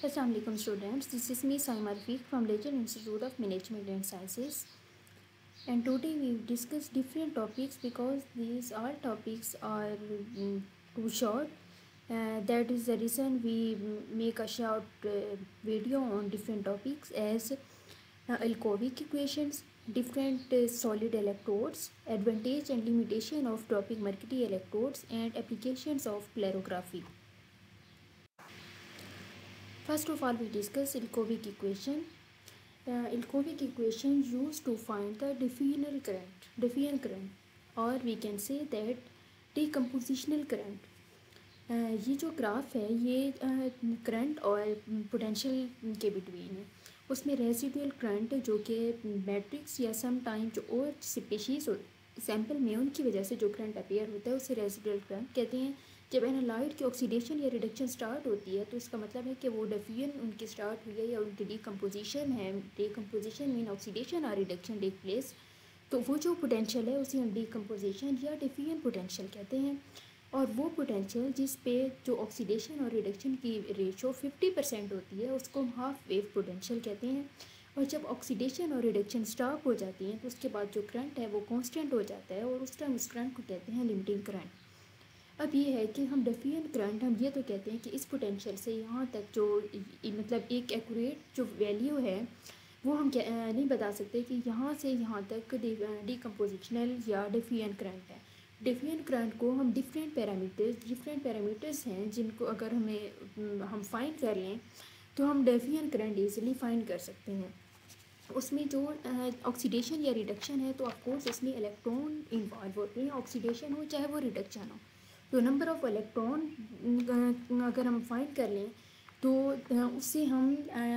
Assalamu alaikum students, this is me Saima Rafiq from Legend Institute of Management and Sciences, and today we will discuss different topics because these all topics are too short. That is the reason we make a short video on different topics as Alcovic equations, different solid electrodes, advantage and limitation of dropping mercury electrodes, and applications of plerography. First of all, we discuss Ilkovic equation. Ilkovic equation used to find the diffusion current, or we can say that decompositional current. ये जो graph है ये current और potential के between है। उसमें residual current जो कि मैट्रिक्स या सम टाइम जो और स्पीशीज़ सैम्पल में उनकी वजह से जो करंट अपीयर होता है उसे रेजिडुअल करंट कहते हैं। जब एनालाइट की ऑक्सीडेशन या रिडक्शन स्टार्ट होती है तो इसका मतलब है कि वो डिफ्यूजन उनकी स्टार्ट हुई है या उनकी डीकम्पोजिशन है। डीकम्पोजिशन मीन ऑक्सीडेशन और रिडक्शन टेक प्लेस, तो वो जो पोटेंशियल है उसे हम डीकम्पोजिशन या डिफ्यूजन पोटेंशियल कहते हैं। और वो पोटेंशियल जिस पे जो ऑक्सीडेशन और रिडक्शन की रेशो 50% होती है उसको हम हाफ वेव पोटेंशियल कहते हैं। और जब ऑक्सीडेशन और रिडक्शन स्टॉप हो जाती हैं तो उसके बाद जो करंट है वो कांस्टेंट हो जाता है और उस टाइम उस करंट को कहते हैं लिमिटिंग करंट। अब ये है कि हम डिफ्यूजन करंट हम ये तो कहते हैं कि इस पोटेंशियल से यहाँ तक जो मतलब एक एक्यूरेट जो वैल्यू है वो हम नहीं बता सकते कि यहाँ से यहाँ तक डीकम्पोजिशनल या डिफ्यूजन करंट है। डिफ्यूजन करंट को हम डिफरेंट पैरामीटर्स हैं जिनको अगर हम फाइंड कर लें तो हम डिफ्यूजन करंट ईजिली फाइंड कर सकते हैं। उसमें जो ऑक्सीडेशन या रिडक्शन है तो ऑफकोर्स इसमें इलेक्ट्रॉन इन्वॉल्व होते हैं, ऑक्सीडेशन हो चाहे वो रिडक्शन हो। तो नंबर ऑफ़ इलेक्ट्रॉन अगर हम फाइंड कर लें तो उससे हम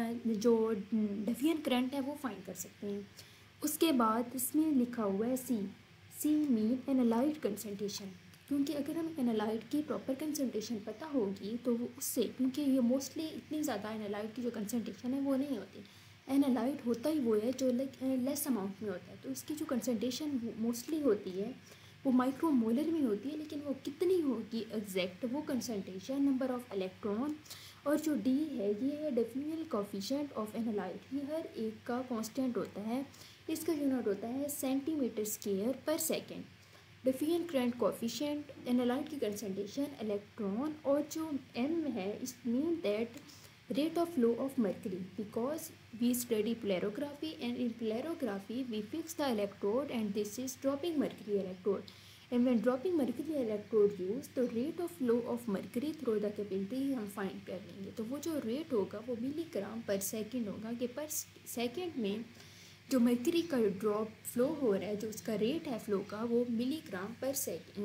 जो डिफ्यूजन करंट है वो फाइंड कर सकते हैं। उसके बाद इसमें लिखा हुआ है सी मीन एनालाइट कंसंट्रेशन, क्योंकि अगर हम एनालाइट की प्रॉपर कंसंट्रेशन पता होगी तो वो उससे, क्योंकि ये मोस्टली इतनी ज़्यादा एनालाइट की जो कंसंट्रेशन है वो नहीं होती। एनालाइट होता ही वो है जो लेस अमाउंट में होता है, तो इसकी जो कंसंट्रेशन मोस्टली होती है वो माइक्रोमोलर में होती है, लेकिन वो कितनी होगी एग्जैक्ट वो कंसंट्रेशन नंबर ऑफ़ इलेक्ट्रॉन। और जो डी है ये है डिफ्यूजन कोफिशिएंट ऑफ एनालाइट, ये हर एक का कांस्टेंट होता है। इसका यूनिट होता है सेंटीमीटर स्क्वायर पर second. Diffusion current coefficient, analyte की कंसंट्रेशन, इलेक्ट्रॉन, और जो एम है इस mean that rate of flow of mercury, because we study plerography, and in plerography we fix the electrode and this is dropping mercury electrode, and when dropping mercury electrode used तो rate of flow of mercury through the capillary हम find कर लेंगे। तो वो जो rate होगा वो milligram पर सेकेंड होगा कि पर सेकेंड में जो मर्करी का ड्रॉप फ्लो हो रहा है जो उसका रेट है फ्लो का वो मिलीग्राम पर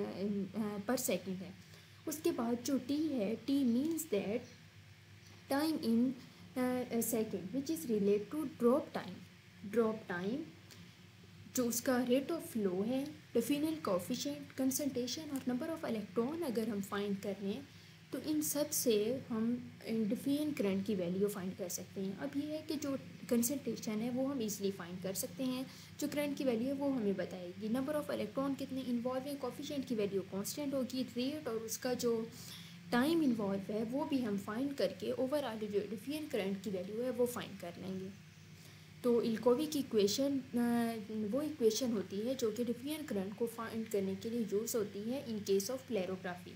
सेकेंड है। उसके बाद जो टी है, T means that time in second which is relate to drop time जो उसका रेट ऑफ फ्लो है, डिफ्यूजन कोफिशिएंट, कंसंट्रेशन और नंबर ऑफ़ इलेक्ट्रॉन अगर हम फाइंड कर लें तो इन सब से हम डिफ्यूजन करंट की वैल्यू फाइंड कर सकते हैं। अब ये है कि जो कंसंट्रेशन है वो हम इजीली फाइंड कर सकते हैं, जो करंट की वैल्यू है वो हमें बताएगी, नंबर ऑफ़ इलेक्ट्रॉन कितने इन्वॉल्व है, कोफिशिएंट की वैल्यू कांस्टेंट होगी, रेट और उसका जो टाइम इन्वॉल्व है वो भी हम फाइंड करके ओवरऑल जो डिफ्यूजन करंट की वैल्यू है वो फाइंड कर लेंगे। तो इल्कोविक इक्वेशन वो इक्वेशन होती है जो कि डिफ्यूजन करंट को फाइंड करने के लिए यूज़ होती है in case of polarography.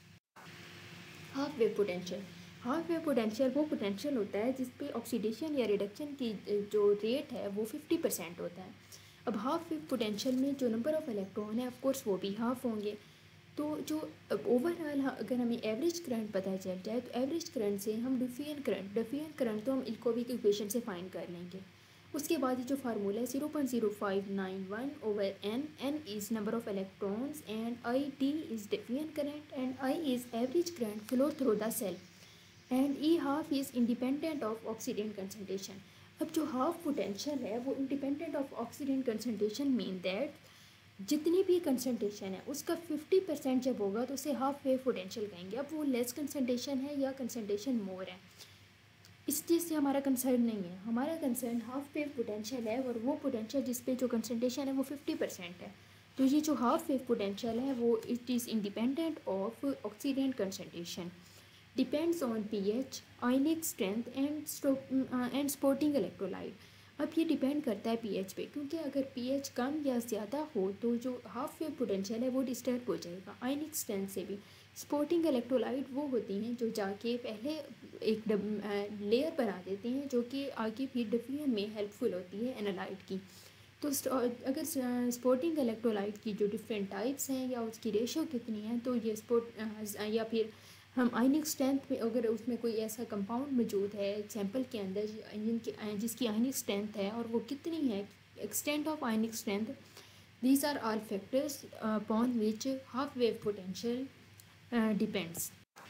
Half wave potential वो पोटेंशियल होता है जिस पे ऑक्सीडेशन या रिडक्शन की जो रेट है वो 50% होता है। अब हाफ वेव पोटेंशियल में जो नंबर ऑफ़ इलेक्ट्रॉन है ऑफकोर्स वो भी हाफ होंगे। तो जो ओवरऑल अगर हमें एवरेज करंट पता चल जाए तो एवरेज करंट से हम डिफ्यूजन करंट तो हम इल्कोविक इक्वेशन से फाइंड कर लेंगे। उसके बाद ये जो फार्मूला है 0.0591 over N is number of electrons and I D is diffusion current and I is average current flow through the cell and E half is independent of oxidant concentration. अब जो half potential है वो independent of oxidant concentration mean that जितनी भी concentration है उसका 50% जब होगा तो उसे हाफ वेव पोटेंशियल कहेंगे। अब वो लेस कंसंट्रेशन है या कंसंट्रेशन मोर है इस चीज़ से हमारा कंसर्न नहीं है, हमारा कंसर्न हाफ वेव पोटेंशियल है और वो पोटेंशियल जिस पे जो कंसंट्रेशन है वो 50% है। तो ये जो हाफ वेव पोटेंशियल है वो it is independent of oxidant concentration. Depends on pH, ionic strength and supporting electrolyte. अब ये डिपेंड करता है pH पे, क्योंकि अगर pH कम या ज़्यादा हो तो जो हाफ वेव पोटेंशियल है वो डिस्टर्ब हो जाएगा। आयनिक स्ट्रेंथ से भी स्पोर्टिंग इलेक्ट्रोलाइट वो होती हैं जो जाके पहले एक लेयर बना देते हैं जो कि आगे फिर डिफ्यूजन में हेल्पफुल होती है एनालाइट की। तो अगर स्पोर्टिंग इलेक्ट्रोलाइट की जो डिफरेंट टाइप्स हैं या उसकी रेशो कितनी है, तो ये या फिर हम आयनिक स्ट्रेंथ में अगर उसमें कोई ऐसा कंपाउंड मौजूद है सैंपल के अंदर जिसकी आयनिक स्ट्रेंथ है और वो कितनी है, extent of ionic strength, these are all factors upon which half wave potential depends.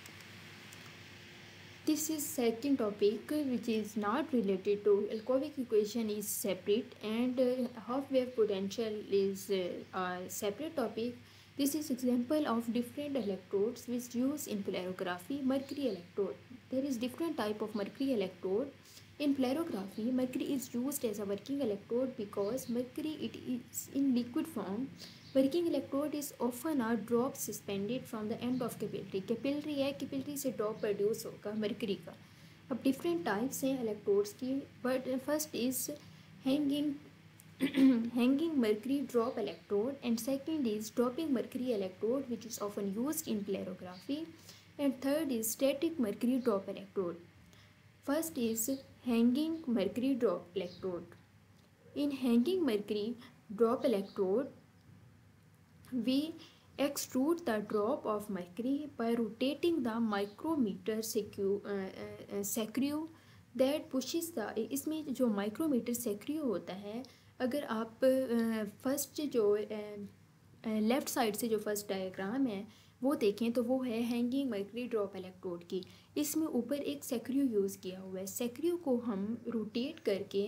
This is second topic which is not related to Alcovic equation is separate, and half wave potential is a separate topic. This is example of different electrodes which use in plerography. Mercury electrode. There is different type of mercury electrode. In plerography, mercury is used as a working electrode because mercury it is in liquid form. Working electrode is often a drop suspended from the end of capillary. Capillary है, capillary से drop produce होगा mercury का। अब different types हैं electrodes की, but first is hanging hanging mercury drop electrode, and second is dropping mercury electrode which is often used in plerography, and third is static mercury drop electrode. First is hanging mercury drop electrode. In hanging mercury drop electrode, we extrude the drop of mercury by rotating the micrometer screw that pushes the, इसमें जो micrometer screw होता है, अगर आप first जो left side से जो first diagram है वो देखें तो वो है हैंगिंग मर्करी ड्रॉप इलेक्ट्रोड की। इसमें ऊपर एक स्क्रू यूज़ किया हुआ है। स्क्रू को हम रोटेट करके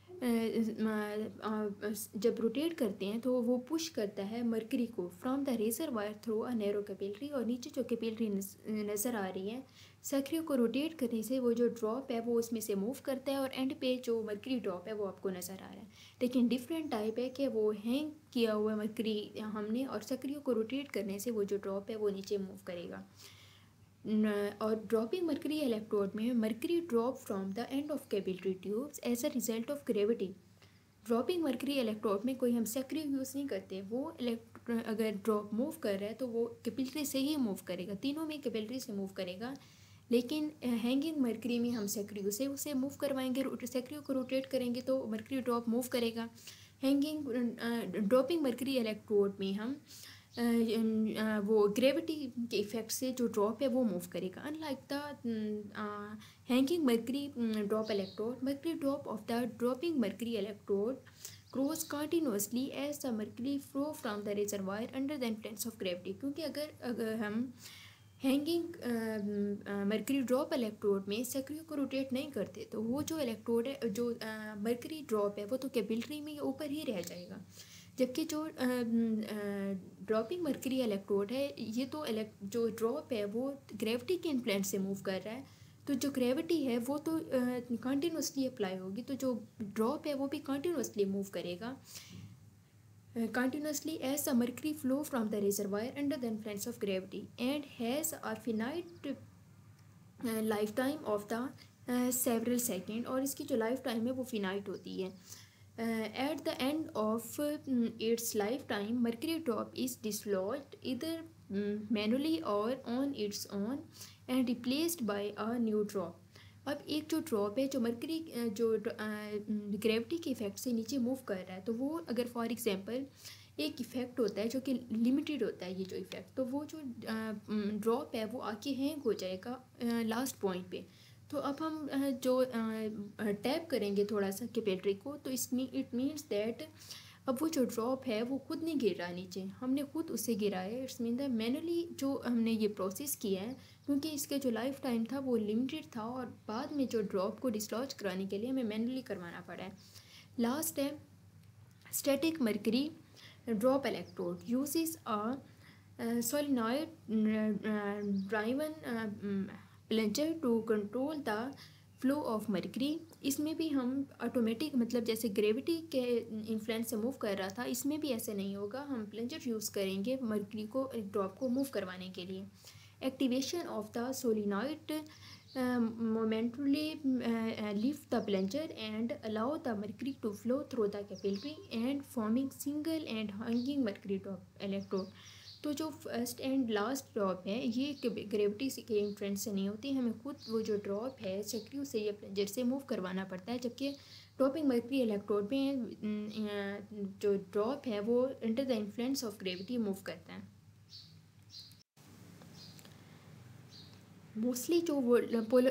जब रोटेट करते हैं तो वो पुश करता है मरकरी को from the reservoir through a narrow capillary, और नीचे जो कैपिलरी नज़र आ रही है स्क्रू को रोटेट करने से वो जो ड्रॉप है वो उसमें से मूव करता है और एंड पे जो मरकरी ड्रॉप है वो आपको नज़र आ रहा है। लेकिन डिफरेंट टाइप है कि वो हैंग किया हुआ मरकरी हमने और स्क्रू को रोटेट करने से वो जो ड्रॉप है वो नीचे मूव करेगा। और ड्रॉपिंग मरकरी इलेक्ट्रोड में mercury drop from the end of capillary tubes as a result of gravity. Dropping mercury electrode में कोई हम स्क्रू यूज़ नहीं करते, वो अगर ड्रॉप मूव कर रहा है तो वो कैपिलरी से ही मूव करेगा, तीनों में कैपिलरी से मूव करेगा। लेकिन हैंगिंग मरकरी में हम स्क्रू से उसे मूव करवाएंगे, स्क्रू को रोटेट करेंगे तो मरकरी ड्रॉप मूव करेगा। हैंगिंग ड्रॉपिंग मरकरी इलेक्ट्रोड में हम वो ग्रेविटी के इफेक्ट से जो ड्रॉप है वो मूव करेगा। Unlike the hanging mercury drop electrode, mercury drop of the dropping mercury electrode grows continuously as the mercury flow from the reservoir under the influence of gravity। क्योंकि अगर हम hanging mercury drop electrode में screw को rotate नहीं करते तो वो जो इलेक्ट्रोड है, जो मरकरी ड्रॉप है वो तो कैपिलरी में ऊपर ही रह जाएगा। जबकि जो ड्रॉपिंग मरकरी इलेक्ट्रोड है ये तो जो ड्रॉप है वो ग्रेविटी के इन्फ्लुएंस से मूव कर रहा है, तो जो ग्रेविटी है वो तो कंटिन्यूसली अप्लाई होगी, तो जो ड्रॉप है वो भी कंटिन्यूसली मूव करेगा continuously as the mercury flow from the reservoir under the influence of gravity and has a finite lifetime of the several second, और इसकी जो लाइफ टाइम है वो फिनाइट होती है। At the end of its lifetime, mercury drop is dislodged either manually or on its own and replaced by a new drop। अब एक जो ड्रॉप है जो मरकरी जो ग्रेविटी के इफेक्ट से नीचे मूव कर रहा है, तो वो अगर फॉर एग्जांपल एक इफ़ेक्ट होता है जो कि लिमिटेड होता है, ये जो इफ़ेक्ट, तो वो जो ड्रॉप है वो आके हैंग हो जाएगा लास्ट पॉइंट पे। तो अब हम जो टैप करेंगे थोड़ा सा कैपिलरी को, तो इट मीन्स दैट अब वो जो ड्रॉप है वो खुद नहीं गिर रहा नीचे, हमने खुद उसे गिरा है। इट्स मीन द मैनुअली जो हमने ये प्रोसेस किया है, क्योंकि इसके जो लाइफ टाइम था वो लिमिटेड था और बाद में जो ड्रॉप को डिसलॉज कराने के लिए हमें मैनुअली करवाना पड़ा है। लास्ट है static mercury drop electrode uses a solenoid driven plunger to control the flow of mercury. इसमें भी हम ऑटोमेटिक, मतलब जैसे ग्रेविटी के इन्फ्लुएंस से मूव कर रहा था, इसमें भी ऐसे नहीं होगा, हम प्लंजर यूज़ करेंगे मरकरी को ड्रॉप को मूव करवाने के लिए। Activation of the solenoid momentarily lift the plunger and allow the mercury to flow through the capillary and forming single and hanging mercury drop electrode. तो जो फर्स्ट एंड लास्ट ड्रॉप है ये gravity के influence से नहीं होती, हमें खुद वो जो ड्रॉप है सक्रिय से या प्लंजर से मूव करवाना पड़ता है, जबकि ड्रॉपिंग मर्करी इलेक्ट्रोड में जो ड्रॉप है वो under the influence of gravity move करता है। मोस्टली जो वो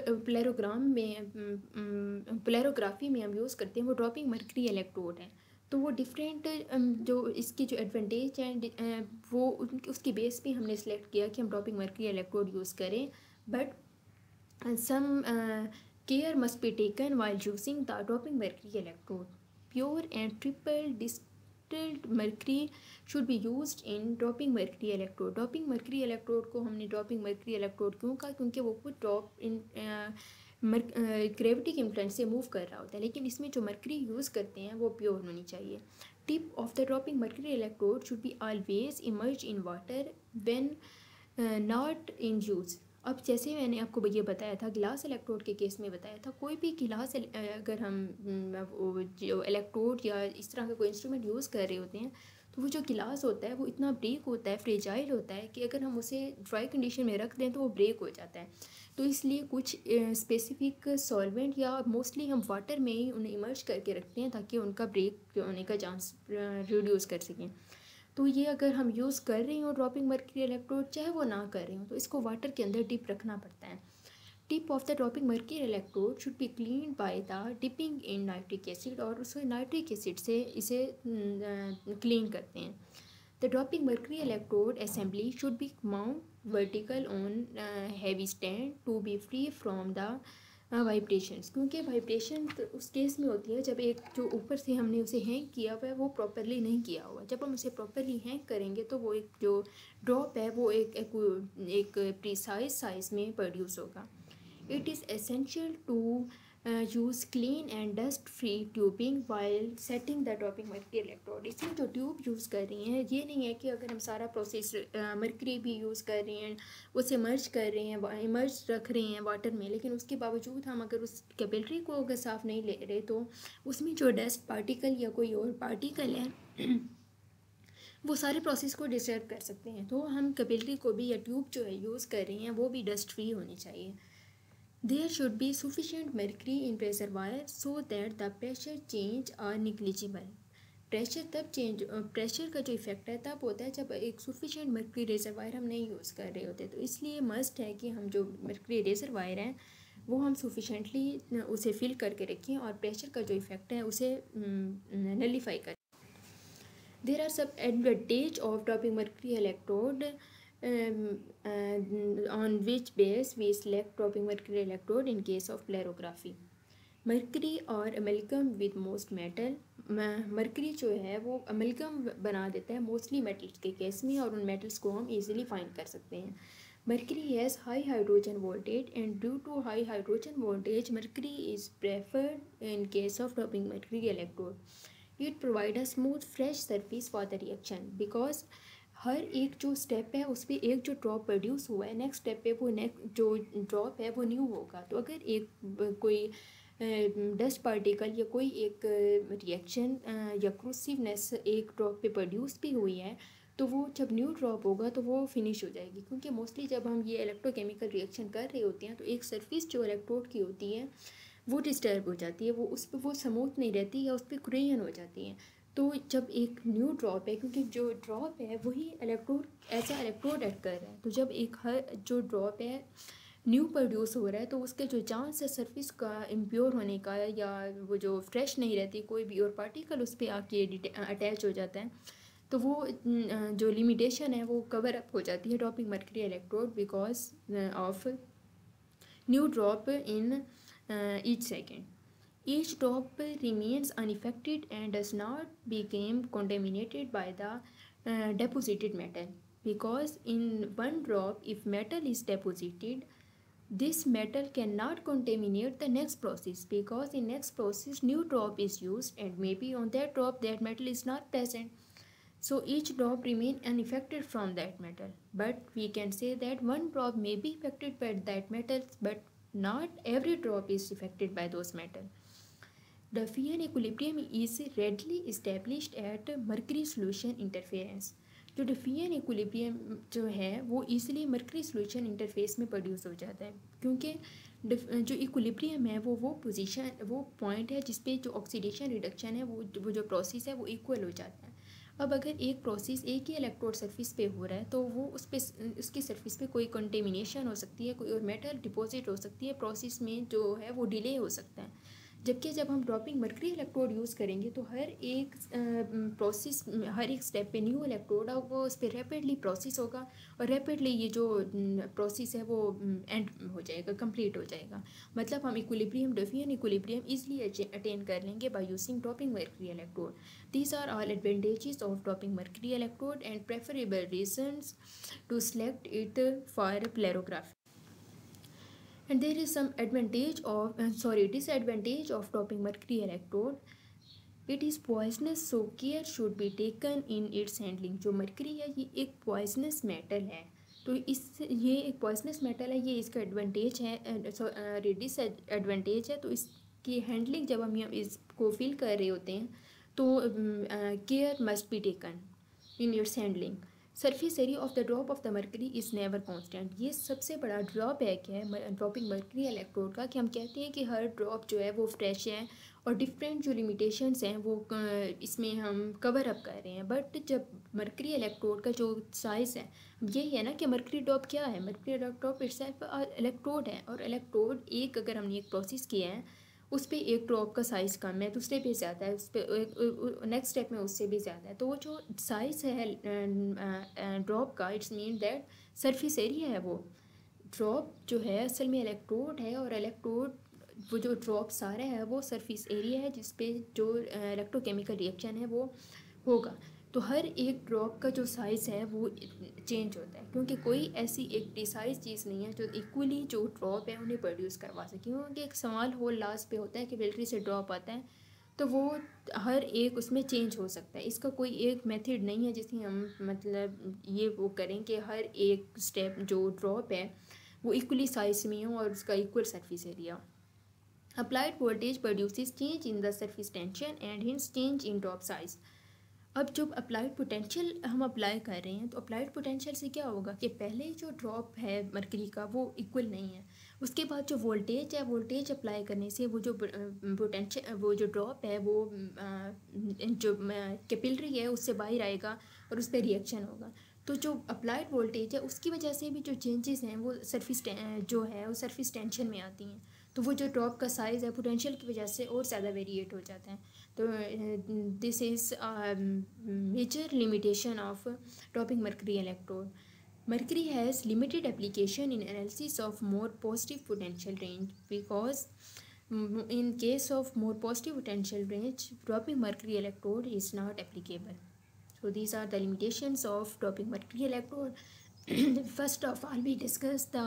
पोलैरोग्राफी में हम यूज़ करते हैं वो ड्रॉपिंग मर्करी इलेक्ट्रोड है। तो वो डिफरेंट जो इसकी जो एडवांटेज हैं वो उसकी बेस पे हमने सेलेक्ट किया कि हम ड्रॉपिंग मर्करी इलेक्ट्रोड यूज़ करें, but some care must be taken while using the dropping mercury electrode. Pure and triple distilled mercury should be used in dropping mercury electrode. Dropping mercury electrode को हमने dropping mercury electrode क्यों कहा, क्योंकि वो खुद drop in gravity के influence से move कर रहा होता है, लेकिन इसमें जो मर्करी यूज़ करते हैं वो प्योर होनी चाहिए। Tip of the dropping mercury electrode should be always emerge in water when not in use. अब जैसे मैंने आपको ये बताया था ग्लास इलेक्ट्रोड के केस में बताया था, कोई भी गिलास अगर हम जो इलेक्ट्रोड या इस तरह का कोई इंस्ट्रूमेंट यूज़ कर रहे होते हैं तो वो जो गिलास होता है वो इतना ब्रेक होता है, फ्रेजाइल होता है कि अगर हम उसे ड्राई कंडीशन में रख दें तो वो ब्रेक हो जाता है। तो इसलिए कुछ स्पेसिफिक सॉल्वेंट या मोस्टली हम वाटर में ही उन्हें इमर्ज करके रखते हैं ताकि उनका ब्रेक होने का चांस रिड्यूस कर सकें। तो ये अगर हम यूज़ कर रहे हो ड्रॉपिंग मर्करी इलेक्ट्रोड चाहे वो ना कर रहे हो तो इसको वाटर के अंदर डिप रखना पड़ता है। Tip of the dropping mercury electrode should be clean by the dipping in nitric acid, और उसे नाइट्रिक एसिड से इसे क्लीन करते हैं। The dropping mercury electrode assembly should be mount vertical on heavy stand to be free from the vibrations, क्योंकि vibration तो उस case में होती है जब एक जो ऊपर से हमने उसे हैंग किया हुआ है वो प्रॉपरली नहीं किया हुआ। जब हम उसे प्रॉपरली हैंग करेंगे तो वो एक जो ड्रॉप है वो एक प्रिसाइज साइज में प्रोड्यूस होगा। It is essential to use clean and dust free tubing while setting the dropping mercury electrode. इसमें जो ट्यूब यूज़ कर रही हैं ये नहीं है कि अगर हम सारा प्रोसेस मर्करी भी यूज़ कर रहे हैं उसे मर्ज कर रहे हैं इमर्ज रख रहे हैं वाटर में, लेकिन उसके बावजूद हम अगर उस कैपिलरी को अगर साफ़ नहीं ले रहे तो उसमें जो डस्ट पार्टिकल या कोई और पार्टिकल है वो सारे प्रोसेस को डिस्टर्ब कर सकते हैं। तो हम कैपिलरी को भी या ट्यूब जो है यूज़ कर रहे हैं वो भी डस्ट फ्री होनी चाहिए। There should be sufficient mercury in reservoir so that the pressure change are negligible. Pressure का जो इफेक्ट है तब होता है जब एक सफिशिएंट मर्करी रिजर्वायर हम नहीं यूज़ कर रहे होते, तो इसलिए मस्ट है कि हम जो मर्करी रिजर्वायर हैं वो हम सफिशिएंटली उसे फिल करके रखें और प्रेशर का जो इफेक्ट है उसे नलीफाई करें। There are some advantage of dropping mercury electrode on which base we select dropping mercury electrode in case of plerography. Mercury और amalgam with most metal, mercury जो है वो अमेलगम बना देता है मोस्टली मेटल्स के केस में और उन मेटल्स को हम इजीली फाइंड कर सकते हैं। Mercury has high hydrogen voltage and due to high hydrogen voltage mercury is preferred in case of dropping mercury electrode. It provide a smooth fresh surface for the reaction because हर एक जो step है उस पर एक जो drop produce हुआ है नेक्स्ट स्टेप पे वो जो ड्रॉप है वो न्यू होगा। तो अगर एक कोई डस्ट पार्टिकल या कोई एक रिएक्शन या क्रूसिवनेस एक ड्रॉप पे प्रोड्यूस भी हुई है तो वो जब न्यू ड्रॉप होगा तो वो फिनिश हो जाएगी, क्योंकि मोस्टली जब हम ये इलेक्ट्रोकेमिकल रिएक्शन कर रहे होते हैं तो एक सरफेस जो इलेक्ट्रोड की होती है वो डिस्टर्ब हो जाती है, वो उस पर वो स्मूथ नहीं रहती या उस पर क्रेयन हो जाती है। तो जब एक न्यू ड्रॉप है, क्योंकि जो ड्रॉप है वही इलेक्ट्रोड ऐसा इलेक्ट्रोड ऐड कर रहा है, तो जब एक हर जो ड्रॉप है न्यू प्रोड्यूस हो रहा है तो उसके जो चांस है सरफेस का इम्प्योर होने का या वो जो फ्रेश नहीं रहती कोई भी और पार्टिकल उस पर आके अटैच हो जाता है, तो वो जो लिमिटेशन है वो कवर अप हो जाती है dropping mercury electrode because of new drop in each second. Each drop remains unaffected and does not become contaminated by the deposited metal, because in one drop if metal is deposited, this metal cannot contaminate the next process, because in next process new drop is used and maybe on that drop that metal is not present. So each drop remain unaffected from that metal. But we can say that one drop may be affected by that metal, but not every drop is affected by those metal. Diffusion equilibrium is readily established at mercury solution interference. जो diffusion equilibrium जो है वो easily mercury solution interface में produce हो जाता है, क्योंकि जो इक्विलिब्रियम है वो पोजीशन, वो पॉइंट है जिस पे जो ऑक्सीडेशन रिडक्शन है वो जो प्रोसेस है वो इक्वल हो जाता है। अब अगर एक प्रोसेस एक ही इलेक्ट्रोड सरफेस पे हो रहा है तो वो उसकी सरफेस पे कोई कंटेमिनेशन हो सकती है, कोई और मेटल डिपॉजिट हो सकती है, प्रोसेस में जो है वो डिले हो सकता है। जबकि जब हम ड्रॉपिंग मर्करी इलेक्ट्रोड यूज़ करेंगे तो हर एक प्रोसेस, हर एक स्टेप पे न्यू इलेक्ट्रोड वो उस पर रैपिडली प्रोसेस होगा और रैपिडली ये जो प्रोसेस है वो एंड हो जाएगा, कंप्लीट हो जाएगा। मतलब हम equilibrium, diffusion equilibrium easily attain कर लेंगे by using dropping mercury electrode. These are all advantages of dropping mercury electrode and preferable reasons to select it for polarography. And there is some disadvantage of dropping mercury electrode. It is poisonous, so care should be taken in its handling. जो mercury है ये एक poisonous metal है, तो ये एक poisonous metal है, ये इसका एडवांटेज है, डिसएडवांटेज है। तो इसकी हैंडलिंग जब हम इसको फील कर रहे होते हैं तो care must be taken in its handling. Surface area of the drop of the mercury is never constant. ये सबसे बड़ा ड्रॉबैक है ड्रॉपिंग मर्करी इलेक्ट्रोड का, कि हम कहते हैं कि हर ड्रॉप जो है वो फ्रेश है और डिफरेंट जो लिमिटेशंस हैं वो इसमें हम कवर अप कर रहे हैं। बट जब मर्करी इलेक्ट्रोड का जो साइज़ है, यही है ना कि मर्करी ड्रॉप क्या है, मर्करी ड्रॉप इटसेल्फ इलेक्ट्रोड है, और इलेक्ट्रोड एक अगर हमने एक प्रोसेस किया है उस पर एक ड्रॉप का साइज़ कम है, दूसरे पे ज़्यादा है, उस पर नेक्स्ट स्टेप में उससे भी ज़्यादा है, तो वो जो साइज़ है ड्रॉप का, it's mean that surface area है वो ड्रॉप जो है असल में इलेक्ट्रोड है, और इलेक्ट्रोड वो जो ड्रॉप सारा है वो सरफेस एरिया है जिस पे जो इलेक्ट्रोकेमिकल रिएक्शन है वो होगा। तो हर एक ड्रॉप का जो साइज़ है वो चेंज होता है, क्योंकि कोई ऐसी एक डिसाइज चीज़ नहीं है जो इक्वली जो ड्रॉप है उन्हें प्रोड्यूस करवा सके। क्योंकि एक सवाल हो लास्ट पे होता है कि फिल्ट्री से ड्रॉप आता है तो वो हर एक उसमें चेंज हो सकता है, इसका कोई एक मेथड नहीं है जिससे हम मतलब ये वो करें कि हर एक स्टेप जो ड्रॉप है वो इक्वली साइज में हो और उसका equal surface area. Applied voltage produces change in the surface tension and hence change in drop size. अब जब अप्लाइड पोटेंशियल हम अप्लाई कर रहे हैं तो अप्लाइड पोटेंशियल से क्या होगा कि पहले जो ड्रॉप है मर्करी का वो इक्वल नहीं है, उसके बाद जो वोल्टेज है, वोल्टेज अप्लाई करने से वो जो पोटेंशियल, वो जो ड्रॉप है वो जो कैपिलरी है उससे बाहर आएगा और उस पर रिएक्शन होगा। तो जो अप्लाइड वोल्टेज है उसकी वजह से भी जो चेंजेस हैं वो सरफेस जो है वो सरफेस टेंशन में आती हैं, तो वो जो ड्रॉप का साइज़ है पोटेंशियल की वजह से और ज़्यादा वेरिएट हो जाता है। तो this is major limitation of dropping mercury electrode. Mercury has limited application in analysis of more positive potential range because in case of more positive potential range, dropping mercury electrode is not applicable. So these are the limitations of dropping mercury electrode. First of all, we discuss the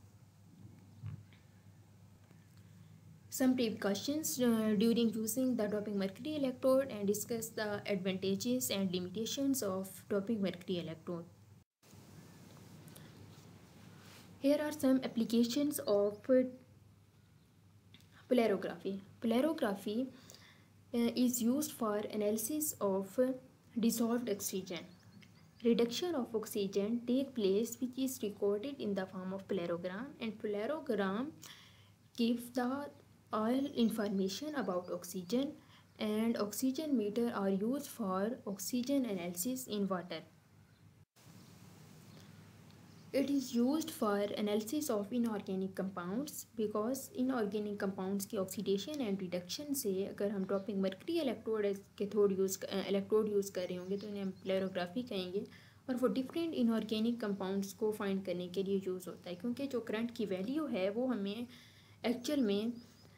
some precautions during using the dropping mercury electrode and discuss the advantages and limitations of dropping mercury electrode. Here are some applications of polarography. Polarography is used for analysis of dissolved oxygen. Reduction of oxygen take place which is recorded in the form of polarogram, and polarogram gives the all information about oxygen, and oxygen meter are used for oxygen analysis in water. It is used for analysis of inorganic compounds because inorganic compounds की oxidation and reduction से अगर हम dropping mercury electrode के electrode use कर रहे होंगे तो इन्हें हम प्लेरोग्राफी कहेंगे, और वो डिफरेंट इनऑर्गेनिक कंपाउंड्स को फाइंड करने के लिए यूज़ होता है, क्योंकि जो करंट की वैल्यू है वो हमें एक्चुअल में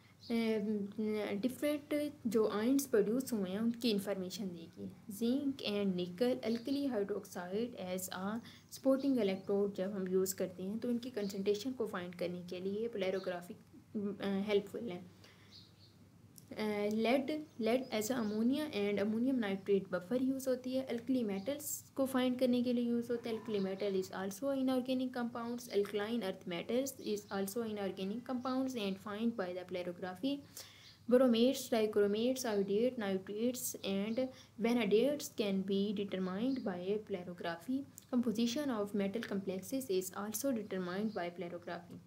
डिफरेंट जो आयंस प्रोड्यूस हुए हैं उनकी इंफॉर्मेशन देगी। Zinc and nickel alkali hydroxide as a supporting electrode जब हम यूज़ करते हैं तो इनकी कंसंट्रेशन को फाइंड करने के लिए पोलैरोग्राफी हेल्पफुल है। Lead as ammonia and ammonium nitrate buffer use होती है। अल्कली मेटल्स को फाइंड करने के लिए यूज़ होता है। Alkali metal is also inorganic compounds. Alkaline earth metals is also inorganic compounds and find by the polarography. Bromates, trichromates, iodate, nitrates, and vanadates can be determined by plerography. Composition of metal complexes is also determined by plerography.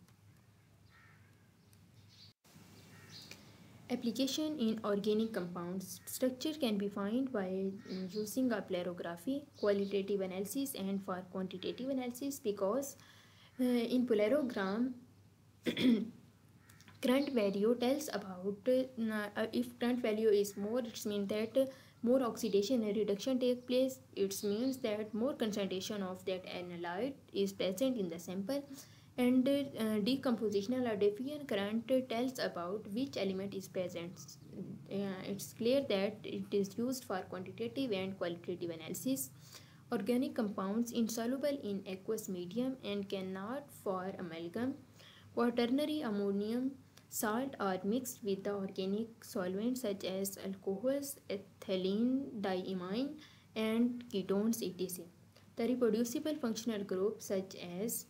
Application in organic compounds. Structure can be found by using a plerography, qualitative analysis, and for quantitative analysis, because in plerogram current value tells about if current value is more, it means that more oxidation and reduction take place. It means that more concentration of that analyte is present in the sample. And decompositional or diffusion current tells about which element is present. It's clear that it is used for quantitative and qualitative analysis. Organic compounds insoluble in aqueous medium and cannot form amalgam. Quaternary ammonium salt are mixed with the organic solvents such as alcohols, ethylene, diamine, and ketones, etc. The reproducible functional groups such as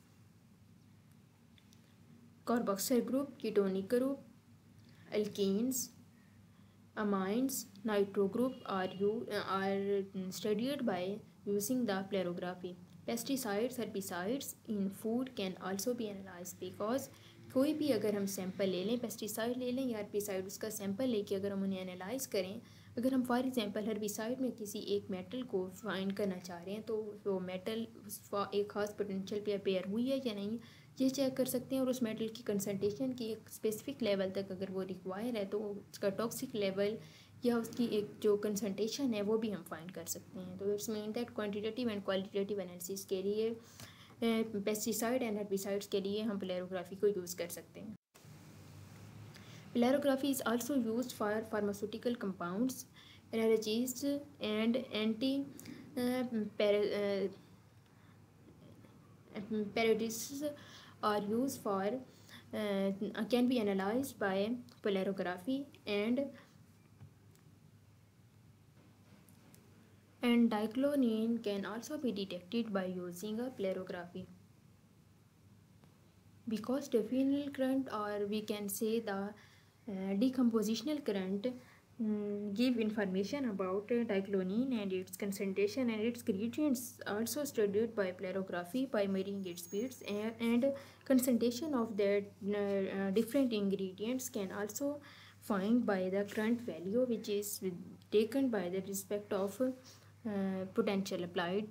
carboxyl group, ketonic group, alkenes, amines, nitro group are studied by using the plerography. Pesticides, herbicides in food can also be analyzed because कोई भी अगर हम sample ले लें, pesticide ले लें या herbicide, उसका सैंपल लेके अगर हम उन्हें एनालाइज करें, अगर हम फॉर एग्जांपल हर्बिसाइड में किसी एक मेटल को फाइंड करना चाह रहे हैं तो वो मेटल एक खास पोटेंशियल पे अपेयर हुई है या नहीं, ये चेक कर सकते हैं। और उस मेटल की कंसनट्रेशन की एक स्पेसिफिक लेवल तक अगर वो रिक्वायर है तो उसका टॉक्सिक लेवल या उसकी एक जो कंसनट्रेशन है वो भी हम फाइंड कर सकते हैं। तो it's mean that quantitative and qualitative analysis के लिए पेस्टिसाइड एंड हर्बिसाइड्स के लिए हम प्लेरोग्राफी को यूज़ कर सकते हैं। Polarography is also used for pharmaceutical compounds, energies and anti parodies are used for can be analyzed by plerography, and diclonine can also be detected by using a plerography. Because diffusional current, or we can say the decompositional current, give information about diclonine and its concentration and its gradients, also studied by plerography by measuring its speeds and concentration of that different ingredients can also find by the current value, which is taken by the respect of potential applied.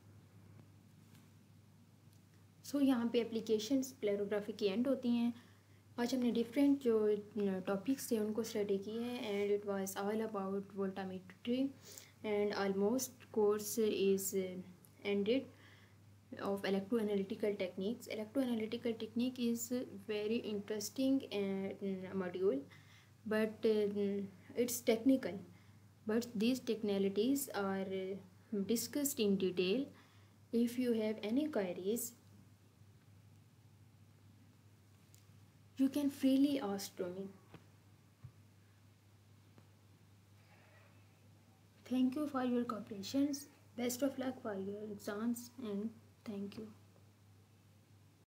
So यहाँ पे applications प्लेरोग्राफी की and होती हैं। आज हमने different जो topics थे उनको स्टडी की है and it was all about voltammetry and almost course is ended of electroanalytical techniques. Electroanalytical technique is very interesting module, but it's technical. But these technicalities are discussed in detail. If you have any queries, you can freely ask to me. Thank you for your cooperation. Best of luck for your exams and thank you.